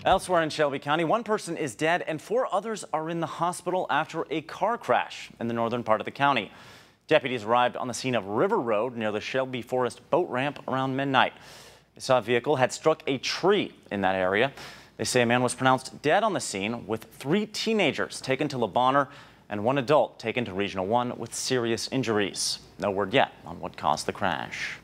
Elsewhere in Shelby County, one person is dead and 4 others are in the hospital after a car crash in the northern part of the county. Deputies arrived on the scene of River Road near the Shelby Forest boat ramp around midnight. They saw a vehicle had struck a tree in that area. They say a man was pronounced dead on the scene, with 3 teenagers taken to Le Bonheur and 1 adult taken to Regional 1 with serious injuries. No word yet on what caused the crash.